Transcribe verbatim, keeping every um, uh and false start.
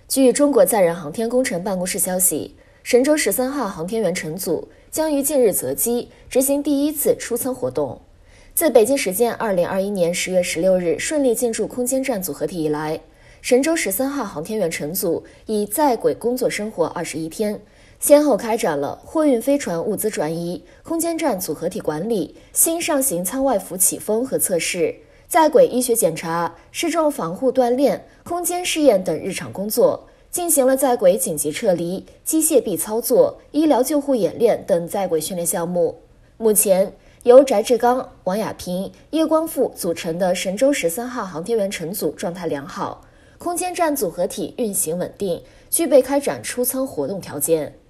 据中国载人航天工程办公室消息，神舟十三号航天员乘组将于近日择机执行第一次出舱活动。自北京时间二零二一年十月十六日顺利进驻空间站组合体以来，神舟十三号航天员乘组已在轨工作生活二十一天，先后开展了货运飞船物资转移、空间站组合体管理、新上行舱外服起风和测试、在轨医学检查、失重防护锻炼、空间试验等日常工作，进行了在轨紧急撤离、机械臂操作、医疗救护演练等在轨训练项目。目前，由翟志刚、王亚平、叶光富组成的神舟十三号航天员乘组状态良好，空间站组合体运行稳定，具备开展出舱活动条件。